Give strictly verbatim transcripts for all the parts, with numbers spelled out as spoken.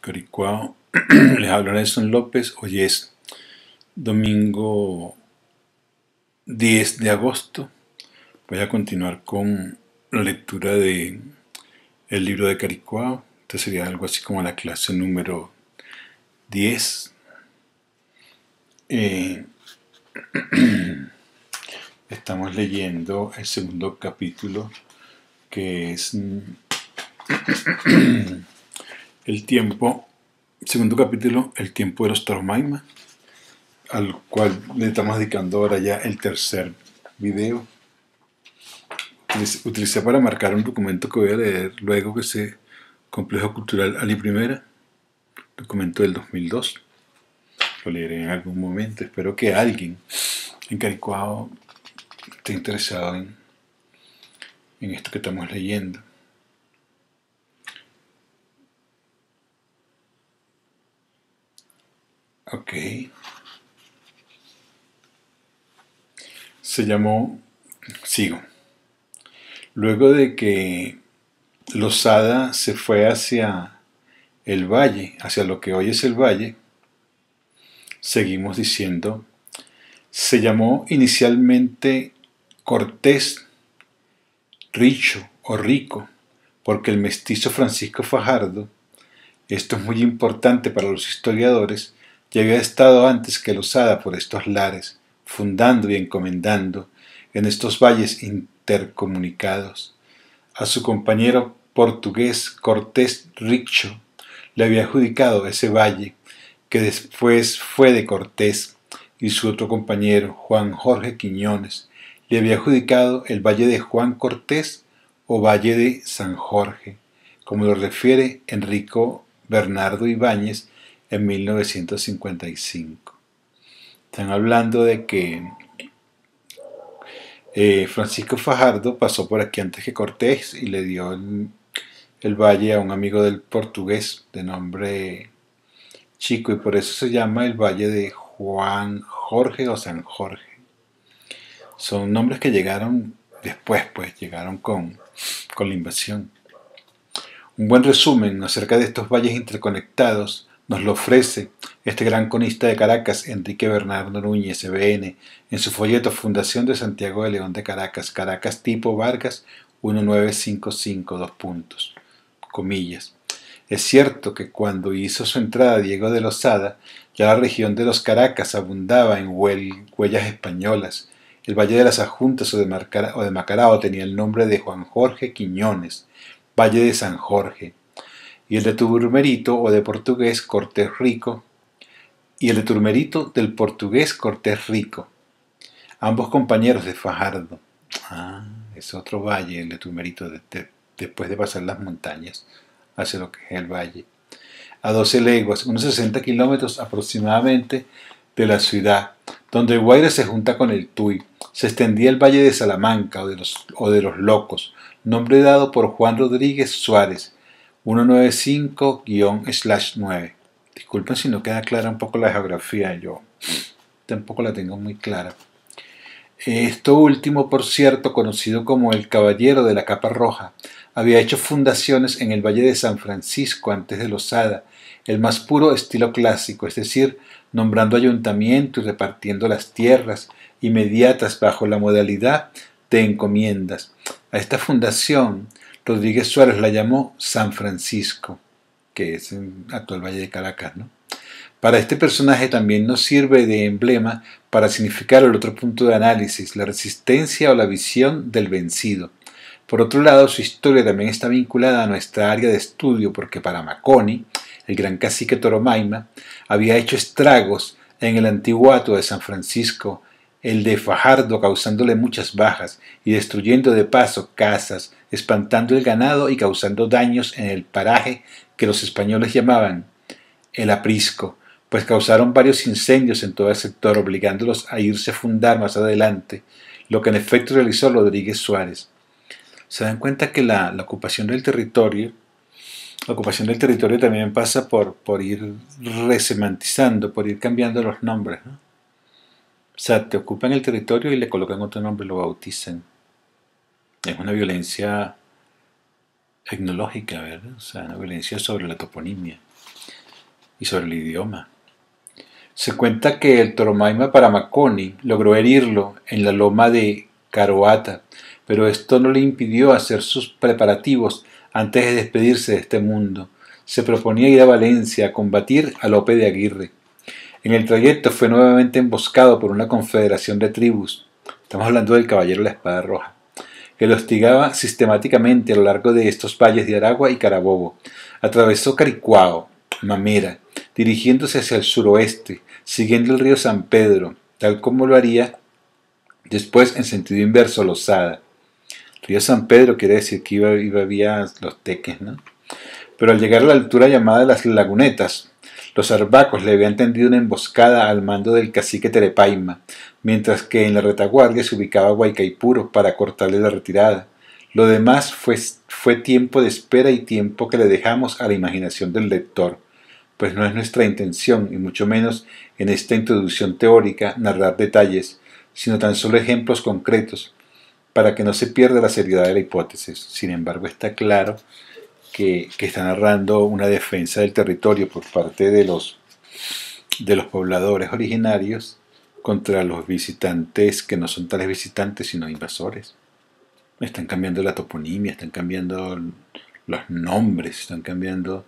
Caricuao. Les habla Nelson López. Hoy es domingo diez de agosto. Voy a continuar con la lectura de el libro de Caricuao. Esta sería algo así como la clase número diez. Eh, estamos leyendo el segundo capítulo, que es el tiempo, segundo capítulo, el tiempo de los Toromaima, al cual le estamos dedicando ahora ya el tercer video. Utilicé para marcar un documento que voy a leer luego, que es Complejo Cultural Ali Primera, documento del dos mil dos. Lo leeré en algún momento. Espero que alguien en Caricuao esté interesado en, en esto que estamos leyendo. Ok. Se llamó, sigo. Luego de que Losada se fue hacia el valle, hacia lo que hoy es el valle, seguimos diciendo, se llamó inicialmente Cortés Richo o Rico, porque el mestizo Francisco Fajardo, esto es muy importante para los historiadores, ya había estado antes que Losada por estos lares, fundando y encomendando en estos valles intercomunicados. A su compañero portugués Cortés Richo le había adjudicado ese valle, que después fue de Cortés, y su otro compañero, Juan Jorge Quiñones, le había adjudicado el valle de Juan Cortés o valle de San Jorge, como lo refiere Enrico Bernardo Ibáñez en mil novecientos cincuenta y cinco. Están hablando de que eh, Francisco Fajardo pasó por aquí antes que Cortés y le dio el, el valle a un amigo del portugués de nombre Chico, y por eso se llama el valle de Juan Jorge o San Jorge. Son nombres que llegaron después, pues llegaron con, con la invasión. Un buen resumen acerca de estos valles interconectados nos lo ofrece este gran cronista de Caracas, Enrique Bernardo Núñez, C B N, en su folleto Fundación de Santiago de León de Caracas, Caracas tipo Vargas mil novecientos cincuenta y cinco, dos puntos, comillas. Es cierto que cuando hizo su entrada Diego de Losada, ya la región de los Caracas abundaba en huellas españolas. El Valle de las Ajuntas o de, Marcara, o de Macarao tenía el nombre de Juan Jorge Quiñones, Valle de San Jorge, y el de Turmerito o de portugués Cortés Rico, y el de Turmerito del portugués Cortés Rico, ambos compañeros de Fajardo. Ah, es otro valle, el de Turmerito, de, de, después de pasar las montañas hacia lo que es el valle, a doce leguas, unos sesenta kilómetros aproximadamente de la ciudad, donde el Guaire se junta con el Tuy. Se extendía el Valle de Salamanca o de los, o de los Locos, nombre dado por Juan Rodríguez Suárez, ciento noventa y cinco nueve. Disculpen si no queda clara un poco la geografía, yo tampoco la tengo muy clara. Esto último, por cierto, conocido como el Caballero de la Capa Roja, había hecho fundaciones en el Valle de San Francisco antes de Losada, el más puro estilo clásico, es decir, nombrando ayuntamiento y repartiendo las tierras inmediatas bajo la modalidad de encomiendas. A esta fundación, Rodríguez Suárez la llamó San Francisco, que es el actual Valle de Caracas, ¿no? Para este personaje también nos sirve de emblema para significar el otro punto de análisis, la resistencia o la visión del vencido. Por otro lado, su historia también está vinculada a nuestra área de estudio, porque para Maconi, el gran cacique Toromaima, había hecho estragos en el antiguo hato de San Francisco, el de Fajardo, causándole muchas bajas y destruyendo de paso casas, espantando el ganado y causando daños en el paraje que los españoles llamaban el Aprisco, pues causaron varios incendios en todo el sector, obligándolos a irse a fundar más adelante, lo que en efecto realizó Rodríguez Suárez. Se dan cuenta que la, la ocupación del territorio, la ocupación del territorio también pasa por, por ir resemantizando, por ir cambiando los nombres, ¿no? O sea, te ocupan el territorio y le colocan otro nombre, lo bautizan. Es una violencia etnológica, ¿verdad? O sea, una violencia sobre la toponimia. y sobre el idioma. Se cuenta que el Toromaima Paramaconi logró herirlo en la loma de Caroata, pero esto no le impidió hacer sus preparativos antes de despedirse de este mundo. Se proponía ir a Valencia a combatir a Lope de Aguirre. En el trayecto fue nuevamente emboscado por una confederación de tribus. Estamos hablando del Caballero de la Espada Roja, que lo hostigaba sistemáticamente a lo largo de estos valles de Aragua y Carabobo. Atravesó Caricuao, Mamera, dirigiéndose hacia el suroeste, siguiendo el río San Pedro, tal como lo haría después en sentido inverso Losada. Río San Pedro quiere decir que iba, iba vía los Teques, ¿no? Pero al llegar a la altura llamada Las Lagunetas, los arbacos le habían tendido una emboscada al mando del cacique Terepaima, mientras que en la retaguardia se ubicaba Guaycaipuro para cortarle la retirada. Lo demás fue, fue tiempo de espera y tiempo que le dejamos a la imaginación del lector, pues no es nuestra intención, y mucho menos en esta introducción teórica, narrar detalles, sino tan solo ejemplos concretos, para que no se pierda la seriedad de la hipótesis. Sin embargo, está claro que, que está narrando una defensa del territorio por parte de los, de los pobladores originarios contra los visitantes que no son tales visitantes, sino invasores. Están cambiando la toponimia, están cambiando los nombres, están cambiando...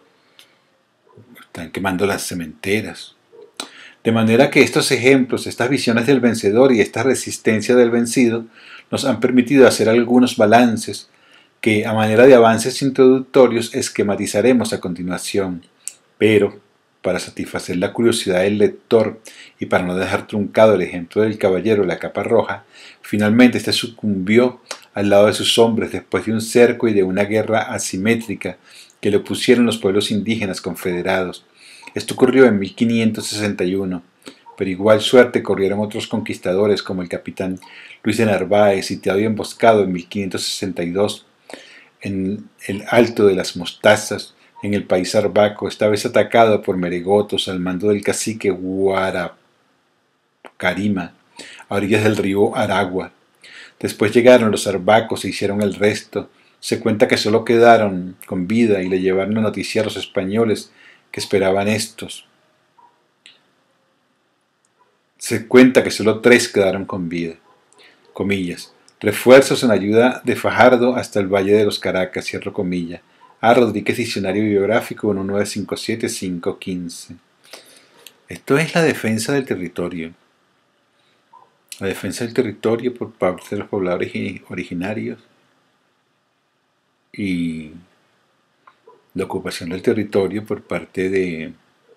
Están quemando las cementeras. De manera que estos ejemplos, estas visiones del vencedor y esta resistencia del vencido nos han permitido hacer algunos balances que, a manera de avances introductorios, esquematizaremos a continuación. Pero, para satisfacer la curiosidad del lector y para no dejar truncado el ejemplo del caballero de la capa roja, finalmente éste sucumbió al lado de sus hombres después de un cerco y de una guerra asimétrica que le pusieron los pueblos indígenas confederados. Esto ocurrió en mil quinientos sesenta y uno, pero igual suerte corrieron otros conquistadores como el capitán Luis de Narváez, sitiado y emboscado en mil quinientos sesenta y dos en el Alto de las Mostazas, en el país arbaco, esta vez atacado por meregotos al mando del cacique Guaracarima, a orillas del río Aragua. Después llegaron los arbacos e hicieron el resto. Se cuenta que solo quedaron con vida y le llevaron la noticia a los españoles que esperaban estos. Se cuenta que solo tres quedaron con vida. Comillas. Refuerzos en ayuda de Fajardo hasta el Valle de los Caracas, cierro comilla. A. Rodríguez, Diccionario Biográfico uno nueve cinco siete cinco uno cinco. Esto es la defensa del territorio. La defensa del territorio por parte de los pobladores originarios y la ocupación del territorio por parte de,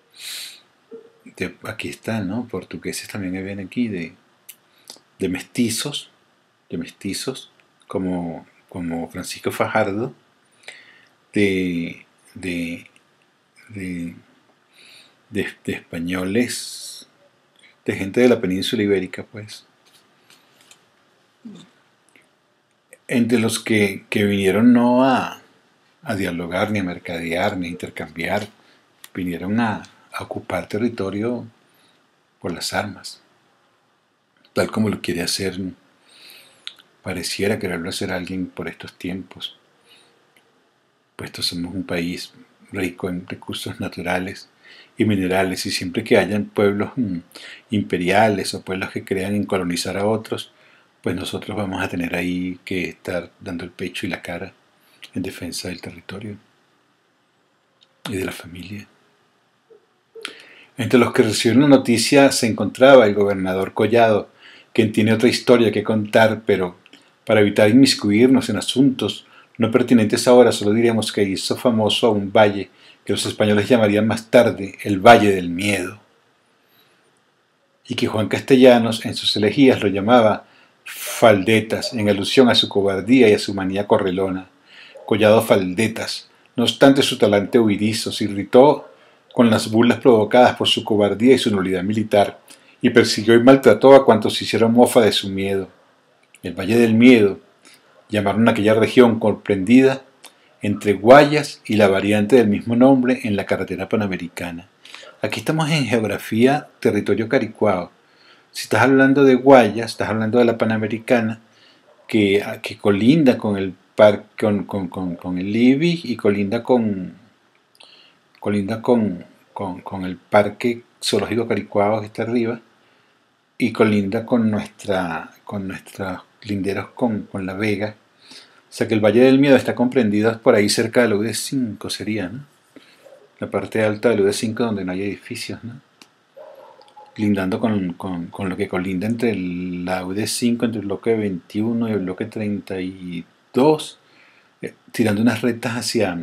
de aquí está, ¿no? Portugueses también habían aquí, de, de mestizos, de mestizos, como, como Francisco Fajardo, de, de, de, de, de españoles, de gente de la península ibérica, pues, entre los que, que vinieron no a, a dialogar, ni a mercadear, ni a intercambiar, vinieron a, a ocupar territorio por las armas, tal como lo quiere hacer, pareciera quererlo hacer alguien por estos tiempos, puesto somos un país rico en recursos naturales y minerales, y siempre que hayan pueblos mm, imperiales o pueblos que crean en colonizar a otros, pues nosotros vamos a tener ahí que estar dando el pecho y la cara en defensa del territorio y de la familia. Entre los que recibieron la noticia se encontraba el gobernador Collado, quien tiene otra historia que contar, pero para evitar inmiscuirnos en asuntos no pertinentes ahora, solo diremos que hizo famoso a un valle que los españoles llamarían más tarde el Valle del Miedo, y que Juan Castellanos en sus elegías lo llamaba Faldetas, en alusión a su cobardía y a su manía correlona. Collado Faldetas, no obstante su talante huidizo, se irritó con las burlas provocadas por su cobardía y su nulidad militar, y persiguió y maltrató a cuantos hicieron mofa de su miedo. El Valle del Miedo llamaron a aquella región comprendida entre Guayas y la variante del mismo nombre en la carretera panamericana. Aquí estamos en geografía, territorio caricuao. Si estás hablando de Guayas, estás hablando de la Panamericana, que, que colinda con el par, con, con, con, con el I B I y colinda con colinda con, con, con el Parque Zoológico Caricuao que está arriba y colinda con nuestra con nuestros linderos con, con La Vega. O sea que el Valle del Miedo está comprendido por ahí cerca de la U D cinco, sería, ¿no? La parte alta de la U D cinco donde no hay edificios, ¿no? Lindando con, con, con lo que colinda entre la U D cinco, entre el bloque veintiuno y el bloque treinta y dos, eh, tirando unas rectas hacia,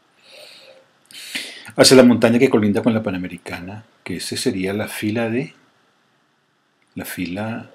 hacia la montaña que colinda con la Panamericana, que ese sería la fila de... La fila...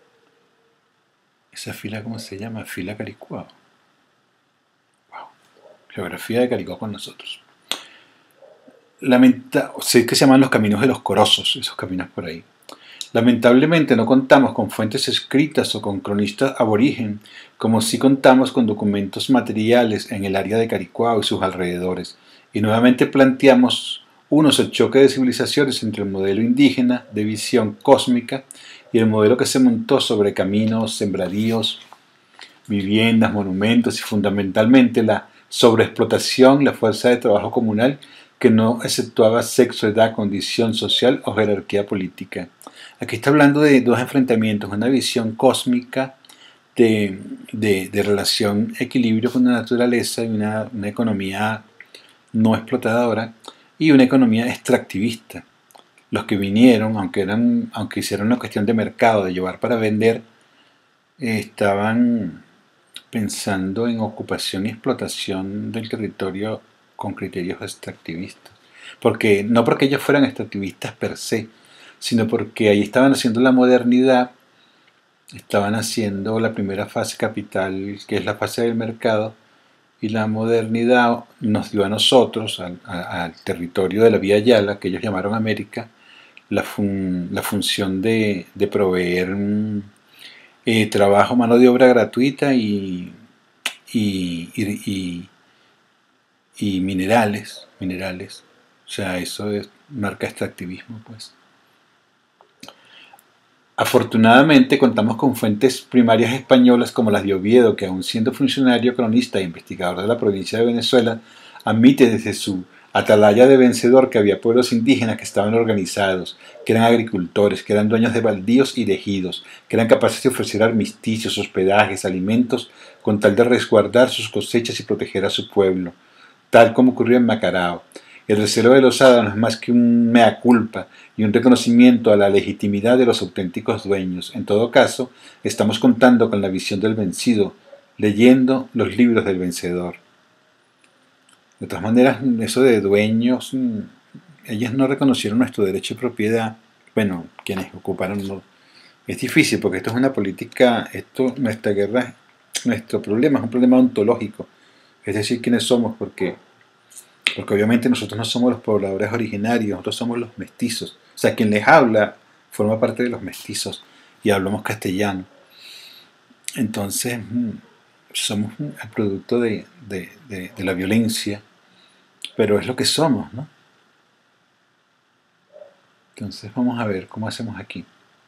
Esa fila, ¿cómo se llama? Fila Caricuao. Wow. Geografía de Caricuao con nosotros. Lamenta, sé que se llaman los caminos de los Corozos, esos caminos por ahí. Lamentablemente no contamos con fuentes escritas o con cronistas aborigen, como sí contamos con documentos materiales en el área de Caricuao y sus alrededores, y nuevamente planteamos unos el choque de civilizaciones entre el modelo indígena de visión cósmica y el modelo que se montó sobre caminos, sembradíos, viviendas, monumentos y fundamentalmente la sobreexplotación, la fuerza de trabajo comunal que no exceptuaba sexo, edad, condición social o jerarquía política. Aquí está hablando de dos enfrentamientos, una visión cósmica de, de, de relación, equilibrio con la naturaleza y una, una economía no explotadora y una economía extractivista. Los que vinieron, aunque, eran, aunque hicieron una cuestión de mercado, de llevar para vender, eh, estaban pensando en ocupación y explotación del territorio con criterios extractivistas. Porque, no porque ellos fueran extractivistas per se, sino porque ahí estaban haciendo la modernidad, estaban haciendo la primera fase capital, que es la fase del mercado, y la modernidad nos dio a nosotros, al, al territorio de la Vía Yala, que ellos llamaron América, la, fun, la función de, de proveer eh, trabajo, mano de obra gratuita y, y, y, y, y minerales, minerales. O sea, eso es, marca extractivismo, pues. Afortunadamente contamos con fuentes primarias españolas como las de Oviedo, que aun siendo funcionario, cronista e investigador de la provincia de Venezuela, admite desde su atalaya de vencedor que había pueblos indígenas que estaban organizados, que eran agricultores, que eran dueños de baldíos y de ejidos, que eran capaces de ofrecer armisticios, hospedajes, alimentos, con tal de resguardar sus cosechas y proteger a su pueblo, tal como ocurrió en Macarao. El recelo de Losada no es más que un mea culpa y un reconocimiento a la legitimidad de los auténticos dueños. En todo caso, estamos contando con la visión del vencido, leyendo los libros del vencedor. De todas maneras, eso de dueños, ellos no reconocieron nuestro derecho de propiedad. Bueno, quienes ocuparon no. Es difícil porque esto es una política, esto, nuestra guerra, nuestro problema es un problema ontológico. Es decir, quiénes somos, porque... Porque obviamente nosotros no somos los pobladores originarios, nosotros somos los mestizos. O sea, quien les habla forma parte de los mestizos y hablamos castellano. Entonces, somos el producto de, de, de, de la violencia, pero es lo que somos, ¿no? Entonces, vamos a ver cómo hacemos aquí.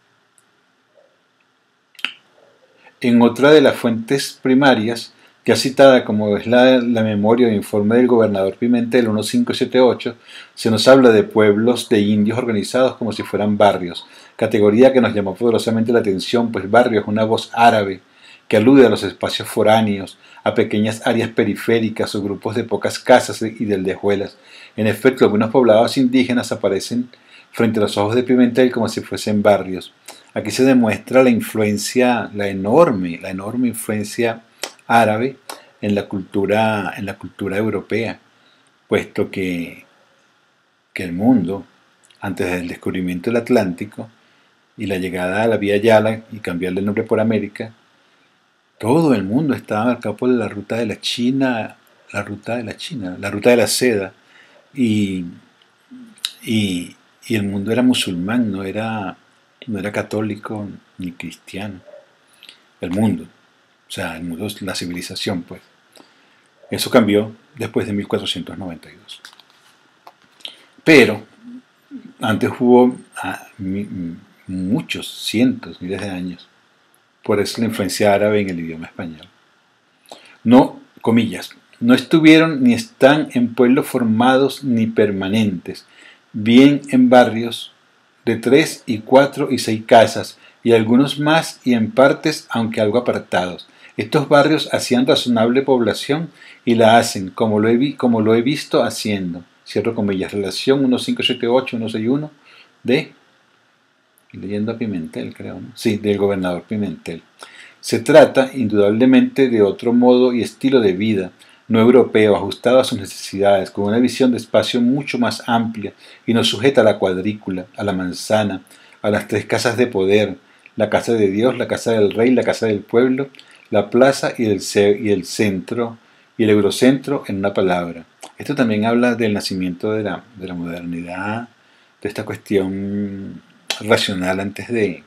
En otra de las fuentes primarias, ya citada como es la, la memoria o informe del gobernador Pimentel mil quinientos setenta y ocho, se nos habla de pueblos de indios organizados como si fueran barrios, categoría que nos llamó poderosamente la atención, pues barrio es una voz árabe que alude a los espacios foráneos, a pequeñas áreas periféricas o grupos de pocas casas y de aldehuelas. En efecto, algunos poblados indígenas aparecen frente a los ojos de Pimentel como si fuesen barrios. Aquí se demuestra la influencia, la enorme, la enorme influencia árabe en la cultura, en la cultura europea, puesto que, que el mundo, antes del descubrimiento del Atlántico y la llegada a la Vía Yala y cambiarle el nombre por América, todo el mundo estaba marcado por la ruta de la China, la ruta de la China, la ruta de la seda, y, y, y el mundo era musulmán, no era, no era católico ni cristiano, el mundo. O sea, el mundo es la civilización, pues. Eso cambió después de mil cuatrocientos noventa y dos. Pero antes hubo ah, mi, muchos, cientos, miles de años. Por eso la influencia árabe en el idioma español. No, comillas, no estuvieron ni están en pueblos formados ni permanentes, bien en barrios de tres y cuatro y seis casas, y algunos más y en partes, aunque algo apartados. Estos barrios hacían razonable población y la hacen, como lo he, vi, como lo he visto haciendo. Cierro comillas, relación mil quinientos setenta y ocho mil sesenta y uno de, leyendo a Pimentel, creo, ¿no? Sí, del gobernador Pimentel. Se trata, indudablemente, de otro modo y estilo de vida, no europeo, ajustado a sus necesidades, con una visión de espacio mucho más amplia y no sujeta a la cuadrícula, a la manzana, a las tres casas de poder, la casa de Dios, la casa del rey, la casa del pueblo, la plaza y el, y el centro, y el eurocentro en una palabra. Esto también habla del nacimiento de la, de la modernidad, de esta cuestión racional antes de,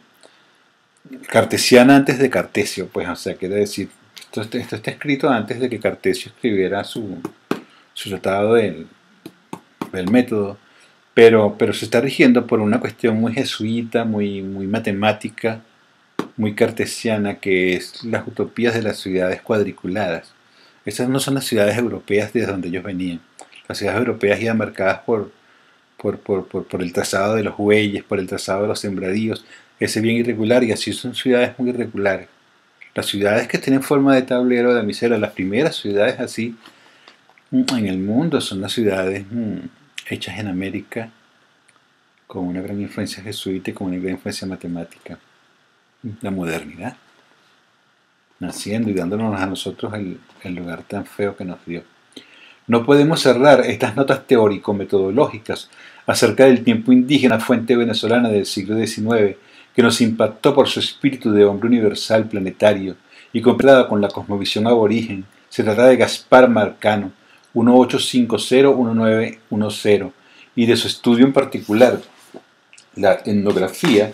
cartesiana antes de Cartesio, pues, o sea, quiere decir, esto, esto está escrito antes de que Cartesio escribiera su, su tratado del, del método, pero, pero se está rigiendo por una cuestión muy jesuita, muy, muy matemática, muy cartesiana, que es las utopías de las ciudades cuadriculadas. Esas no son las ciudades europeas desde donde ellos venían. Las ciudades europeas iban marcadas por, por, por, por, por el trazado de los bueyes, por el trazado de los sembradíos, ese bien irregular, y así son ciudades muy irregulares. Las ciudades que tienen forma de tablero de misera, las primeras ciudades así en el mundo son las ciudades mmm, hechas en América con una gran influencia jesuita y con una gran influencia matemática. La modernidad, naciendo y dándonos a nosotros el, el lugar tan feo que nos dio. No podemos cerrar estas notas teórico-metodológicas acerca del tiempo indígena, fuente venezolana del siglo diecinueve, que nos impactó por su espíritu de hombre universal planetario y comparada con la cosmovisión aborigen. Se trata de Gaspar Marcano, mil ochocientos cincuenta a diecinueve diez, y de su estudio en particular, la etnografía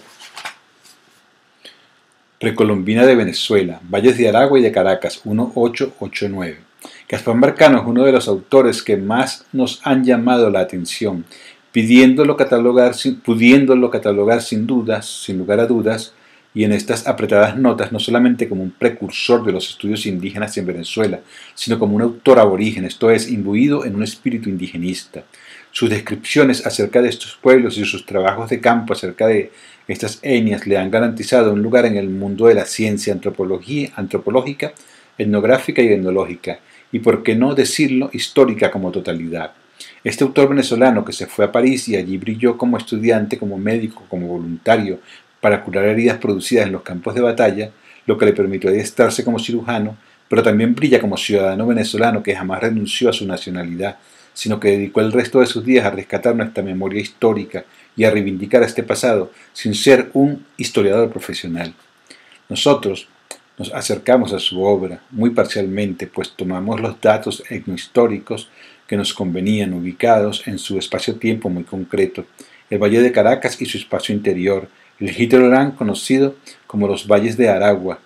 precolombina de Venezuela, Valles de Aragua y de Caracas, mil ochocientos ochenta y nueve. Gaspar Marcano es uno de los autores que más nos han llamado la atención, pidiéndolo catalogar, pudiéndolo catalogar sin dudas, sin lugar a dudas, y en estas apretadas notas no solamente como un precursor de los estudios indígenas en Venezuela, sino como un autor aborigen, esto es, imbuido en un espíritu indigenista. Sus descripciones acerca de estos pueblos y sus trabajos de campo acerca de estas etnias le han garantizado un lugar en el mundo de la ciencia antropología, antropológica, etnográfica y etnológica, y por qué no decirlo, histórica como totalidad. Este autor venezolano que se fue a París y allí brilló como estudiante, como médico, como voluntario, para curar heridas producidas en los campos de batalla, lo que le permitió adiestrarse como cirujano, pero también brilla como ciudadano venezolano que jamás renunció a su nacionalidad, sino que dedicó el resto de sus días a rescatar nuestra memoria histórica y a reivindicar este pasado, sin ser un historiador profesional. Nosotros nos acercamos a su obra muy parcialmente, pues tomamos los datos etnohistóricos que nos convenían ubicados en su espacio-tiempo muy concreto, el Valle de Caracas y su espacio interior, el hinterland conocido como los Valles de Aragua,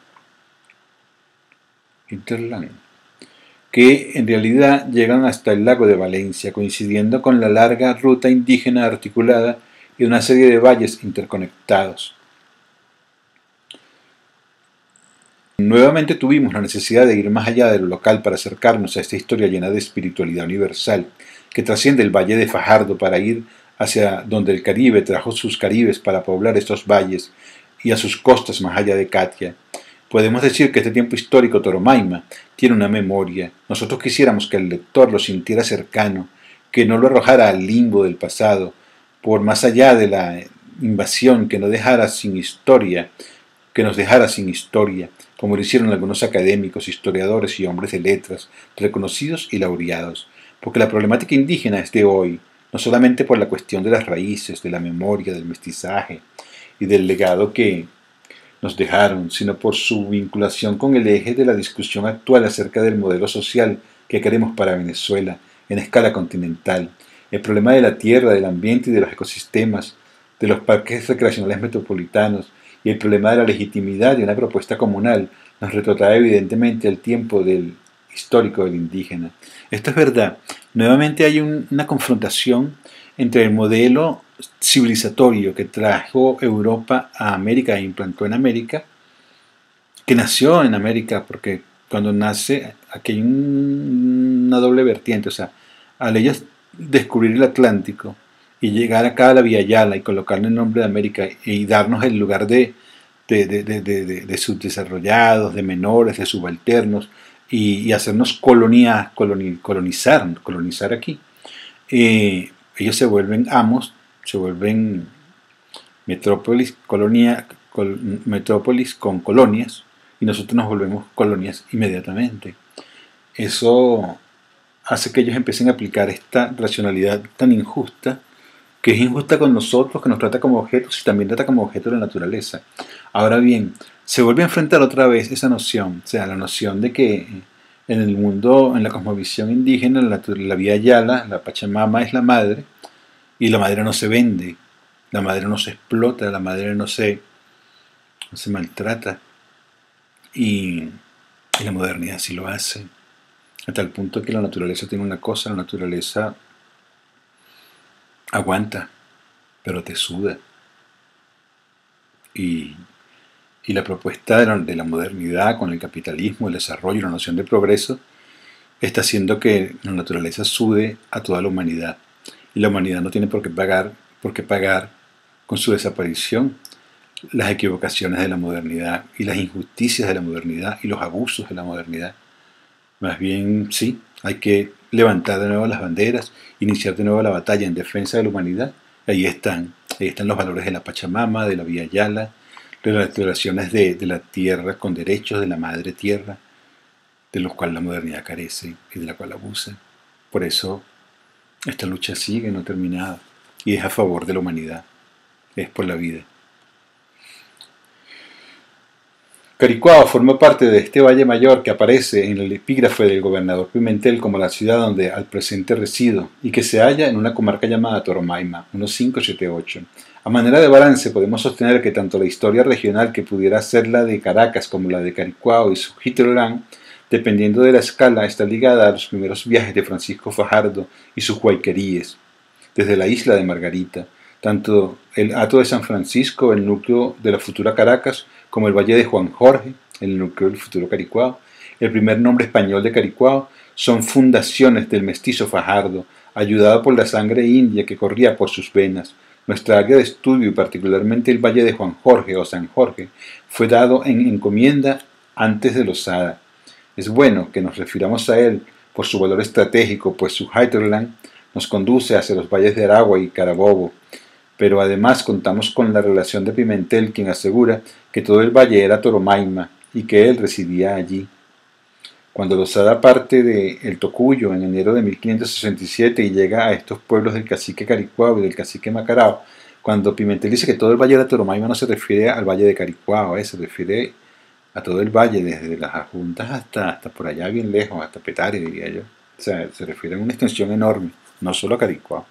hinterland, que en realidad llegan hasta el lago de Valencia, coincidiendo con la larga ruta indígena articulada y una serie de valles interconectados. Nuevamente tuvimos la necesidad de ir más allá de lo local para acercarnos a esta historia llena de espiritualidad universal, que trasciende el Valle de Fajardo para ir hacia donde el Caribe trajo sus caribes para poblar estos valles y a sus costas más allá de Catia. Podemos decir que este tiempo histórico Toromaima tiene una memoria. Nosotros quisiéramos que el lector lo sintiera cercano, que no lo arrojara al limbo del pasado, por más allá de la invasión, que no dejara sin historia, que nos dejara sin historia, como lo hicieron algunos académicos, historiadores y hombres de letras, reconocidos y laureados, porque la problemática indígena es de hoy, no solamente por la cuestión de las raíces, de la memoria, del mestizaje y del legado que nos dejaron, sino por su vinculación con el eje de la discusión actual acerca del modelo social que queremos para Venezuela en escala continental, el problema de la tierra, del ambiente y de los ecosistemas, de los parques recreacionales metropolitanos, y el problema de la legitimidad de una propuesta comunal nos retrotrae evidentemente al tiempo del histórico del indígena. Esto es verdad. Nuevamente hay un, una confrontación entre el modelo civilizatorio que trajo Europa a América e implantó en América, que nació en América, porque cuando nace aquí hay un, una doble vertiente, o sea, al ellos descubrir el Atlántico, y llegar acá a la Vía Yala y colocarle el nombre de América y darnos el lugar de, de, de, de, de, de, de subdesarrollados, de menores, de subalternos, y, y hacernos colonia, coloni, colonizar, colonizar aquí. Eh, ellos se vuelven amos, se vuelven metrópolis, colonia, col, metrópolis con colonias, y nosotros nos volvemos colonias inmediatamente. Eso hace que ellos empiecen a aplicar esta racionalidad tan injusta, que es injusta con nosotros, que nos trata como objetos y también trata como objetos de la naturaleza. Ahora bien, se vuelve a enfrentar otra vez esa noción, o sea, la noción de que en el mundo, en la cosmovisión indígena, la, la Vía Yala, la Pachamama es la madre, y la madre no se vende, la madre no se explota, la madre no se, no se maltrata, y, y la modernidad sí lo hace, a tal punto que la naturaleza tiene una cosa, la naturaleza aguanta, pero te suda. Y, y la propuesta de la, de la modernidad con el capitalismo, el desarrollo, la noción de progreso, está haciendo que la naturaleza sude a toda la humanidad. Y la humanidad no tiene por qué pagar, por qué pagar con su desaparición las equivocaciones de la modernidad y las injusticias de la modernidad y los abusos de la modernidad. Más bien, sí, hay que levantar de nuevo las banderas, iniciar de nuevo la batalla en defensa de la humanidad. Ahí están, ahí están los valores de la Pachamama, de la Vía Yala, de las declaraciones de, de la tierra con derechos, de la madre tierra, de los cuales la modernidad carece y de la cual abusa. Por eso esta lucha sigue, no terminada, y es a favor de la humanidad, es por la vida. Caricuao forma parte de este valle mayor que aparece en el epígrafe del gobernador Pimentel como la ciudad donde al presente resido y que se halla en una comarca llamada Toromaima, unos cinco setenta y ocho. A manera de balance podemos sostener que tanto la historia regional que pudiera ser la de Caracas como la de Caricuao y su Jitorán, dependiendo de la escala, está ligada a los primeros viajes de Francisco Fajardo y sus huayqueríes, desde la isla de Margarita, tanto el Hato de San Francisco, el núcleo de la futura Caracas, como el Valle de Juan Jorge, el núcleo del futuro Caricuao, el primer nombre español de Caricuao, son fundaciones del mestizo Fajardo, ayudado por la sangre india que corría por sus venas. Nuestra área de estudio, y particularmente el Valle de Juan Jorge o San Jorge, fue dado en encomienda antes de Losada. Es bueno que nos refiramos a él por su valor estratégico, pues su hinterland nos conduce hacia los valles de Aragua y Carabobo, pero además contamos con la relación de Pimentel, quien asegura que todo el valle era Toromaima y que él residía allí. Cuando Losada parte de El Tocuyo en enero de mil quinientos sesenta y siete y llega a estos pueblos del cacique Caricuao y del cacique Macarao, cuando Pimentel dice que todo el valle era Toromaima, no se refiere al valle de Caricuao, eh, se refiere a todo el valle, desde las Adjuntas hasta, hasta por allá bien lejos, hasta Petare, diría yo. O sea, se refiere a una extensión enorme, no solo a Caricuao.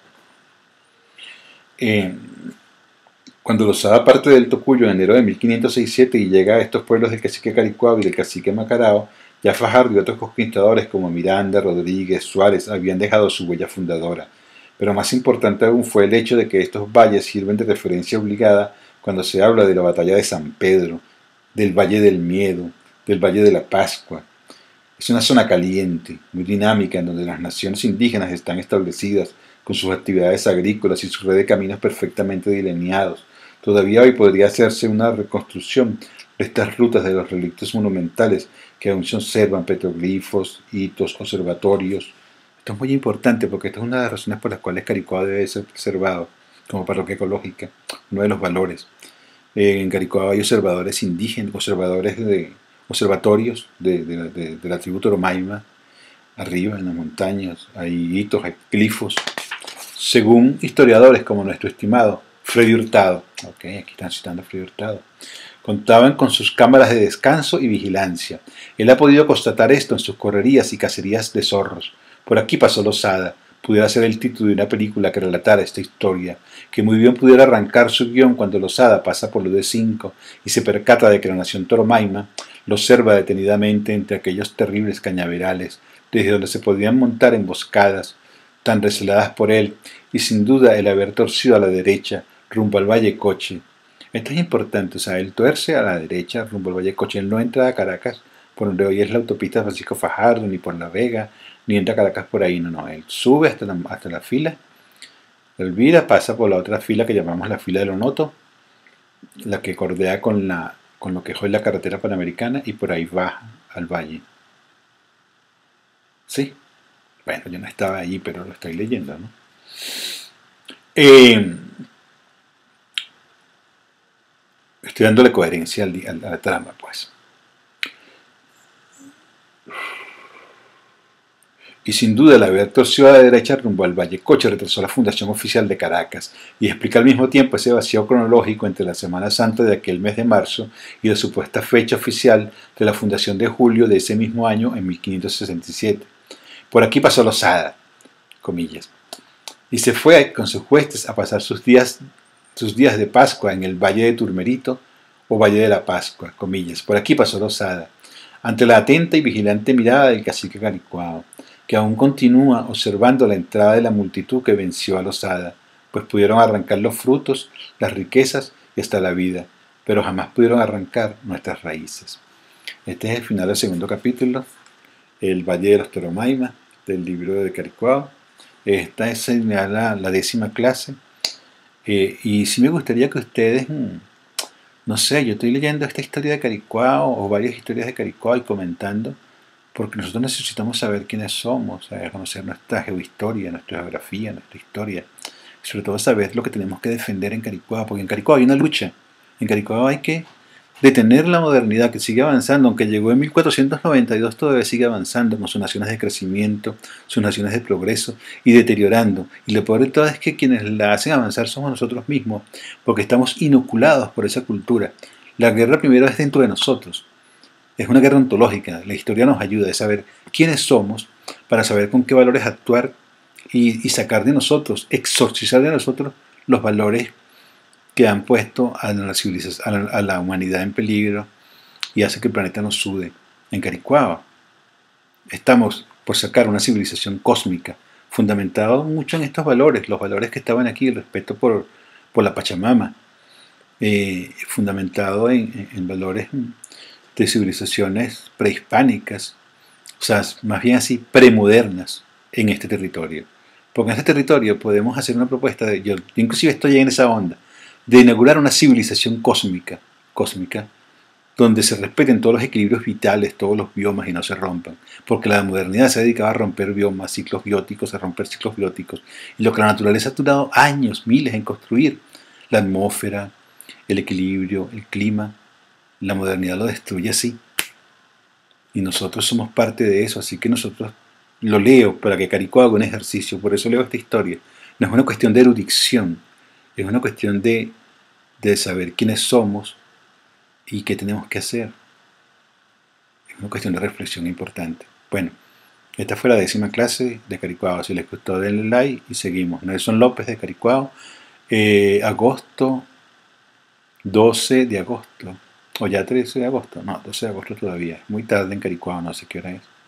Eh, cuando Losada parte del Tocuyo en enero de mil quinientos sesenta y siete y llega a estos pueblos del cacique Caricuao y del cacique Macarao, ya Fajardo y otros conquistadores como Miranda, Rodríguez, Suárez habían dejado su huella fundadora. Pero más importante aún fue el hecho de que estos valles sirven de referencia obligada cuando se habla de la batalla de San Pedro, del Valle del Miedo, del Valle de la Pascua. Es una zona caliente, muy dinámica, en donde las naciones indígenas están establecidas, con sus actividades agrícolas y su red de caminos perfectamente delineados. Todavía hoy podría hacerse una reconstrucción de estas rutas de los relictos monumentales que aún se observan, petroglifos, hitos, observatorios. Esto es muy importante porque esta es una de las razones por las cuales Caricuao debe ser preservado como parroquia ecológica, uno de los valores. Eh, en Caricuao hay observadores indígenas, observadores de, observatorios de, de, de, de la tribu Toromaima, arriba en las montañas, hay hitos, hay glifos, según historiadores como nuestro estimado Freddy Hurtado. Ok, aquí están citando a Freddy Hurtado. Contaban con sus cámaras de descanso y vigilancia. Él ha podido constatar esto en sus correrías y cacerías de zorros. Por aquí pasó Losada. Pudiera ser el título de una película que relatara esta historia, que muy bien pudiera arrancar su guión cuando Losada pasa por lo de cinco y se percata de que la nación Toromaima lo observa detenidamente entre aquellos terribles cañaverales, desde donde se podían montar emboscadas, tan receladas por él, y sin duda el haber torcido a la derecha, rumbo al Valle Coche. Esto es importante, o sea, él tuerce a la derecha, rumbo al Valle Coche, él no entra a Caracas, por donde hoy es la autopista Francisco Fajardo, ni por La Vega, ni entra a Caracas por ahí, no, no, él sube hasta la, hasta la fila, Elvira pasa por la otra fila que llamamos la fila de Lonoto, la que cordea con, la, con lo que es hoy la carretera panamericana, y por ahí va al valle. Sí, bueno, yo no estaba allí, pero lo estoy leyendo, ¿no? Eh, estoy dándole coherencia al, al, a la trama, pues. Y sin duda el haber torcido a la derecha rumbo al Valle Coche retrasó la fundación oficial de Caracas y explica al mismo tiempo ese vacío cronológico entre la Semana Santa de aquel mes de marzo y la supuesta fecha oficial de la fundación de julio de ese mismo año en mil quinientos sesenta y siete. Por aquí pasó Losada, comillas, y se fue con sus huestes a pasar sus días, sus días de Pascua en el Valle de Turmerito o Valle de la Pascua, comillas. Por aquí pasó Losada, ante la atenta y vigilante mirada del cacique Caricuao, que aún continúa observando la entrada de la multitud que venció a Losada, pues pudieron arrancar los frutos, las riquezas y hasta la vida, pero jamás pudieron arrancar nuestras raíces. Este es el final del segundo capítulo, el Valle de los Toromaima, del libro de Caricuao. Esta es la, la décima clase, eh, y sí me gustaría que ustedes, no sé, yo estoy leyendo esta historia de Caricuao o varias historias de Caricuao y comentando, porque nosotros necesitamos saber quiénes somos, saber conocer nuestra geohistoria, nuestra geografía, nuestra historia, y sobre todo saber lo que tenemos que defender en Caricuao, porque en Caricuao hay una lucha, en Caricuao hay que detener la modernidad que sigue avanzando, aunque llegó en mil cuatrocientos noventa y dos todavía sigue avanzando con sus naciones de crecimiento, sus naciones de progreso y deteriorando, y lo peor de todo es que quienes la hacen avanzar somos nosotros mismos, porque estamos inoculados por esa cultura. La guerra primero es dentro de nosotros. Es una guerra ontológica. La historia nos ayuda a saber quiénes somos para saber con qué valores actuar y, y sacar de nosotros, exorcizar de nosotros los valores que han puesto a la, a, la, a la humanidad en peligro y hace que el planeta nos sude. En Caricuao estamos por sacar una civilización cósmica fundamentada mucho en estos valores, los valores que estaban aquí, el respeto por, por la Pachamama, eh, fundamentado en, en, en valores de civilizaciones prehispánicas, o sea, más bien así, premodernas en este territorio. Porque en este territorio podemos hacer una propuesta, de, yo inclusive estoy en esa onda, de inaugurar una civilización cósmica, cósmica, donde se respeten todos los equilibrios vitales, todos los biomas y no se rompan. Porque la modernidad se ha dedicado a romper biomas, ciclos bióticos, a romper ciclos bióticos. Y lo que la naturaleza ha durado años, miles en construir, la atmósfera, el equilibrio, el clima, la modernidad lo destruye así. Y nosotros somos parte de eso, así que nosotros lo leo para que Caricuao haga un ejercicio, por eso leo esta historia. No es una cuestión de erudición, es una cuestión de, de saber quiénes somos y qué tenemos que hacer. Es una cuestión de reflexión importante. Bueno, esta fue la décima clase de Caricuao. Si les gustó, denle like y seguimos. Nelson López de Caricuao, eh, agosto, doce de agosto. O ya trece de agosto, no, doce de agosto todavía, muy tarde en Caricuao, no sé qué hora es.